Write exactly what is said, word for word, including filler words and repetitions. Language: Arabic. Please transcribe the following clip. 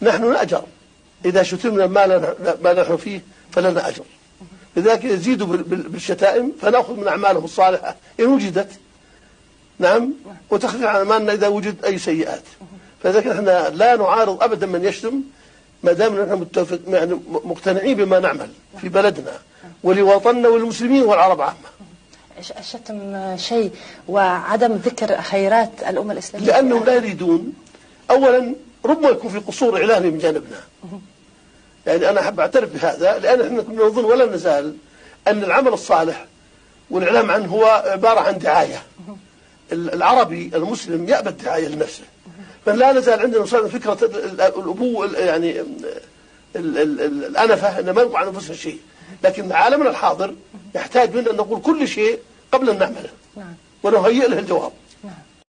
نحن نأجر إذا شتمنا ما, ما نحن فيه فلنا أجر، لذلك يزيدوا بالشتائم فنأخذ من أعمالهم الصالحة إن وجدت، نعم، وتخفيف عن أماننا إذا وجد أي سيئات. فلذلك نحن لا نعارض أبدا من يشتم ما دام نحن متفق يعني مقتنعين بما نعمل في بلدنا ولوطننا والمسلمين والعرب عامة. الشتم شيء وعدم ذكر خيرات الأمة الإسلامية لأنهم لا يريدون. أولا ربما يكون في قصور إعلامي من جانبنا، يعني أنا أحب أعترف بهذا، لأن احنا كنا نظن ولا نزال أن العمل الصالح والإعلام عنه هو عبارة عن دعاية. العربي المسلم يأبى الدعاية لنفسه، فلا نزال عندنا فكرة الأبوة يعني الأنفة أن ما نقول عن أنفسنا شيء، لكن عالمنا الحاضر يحتاج منا أن نقول كل شيء قبل أن نعمله ونهيئ له الجواب.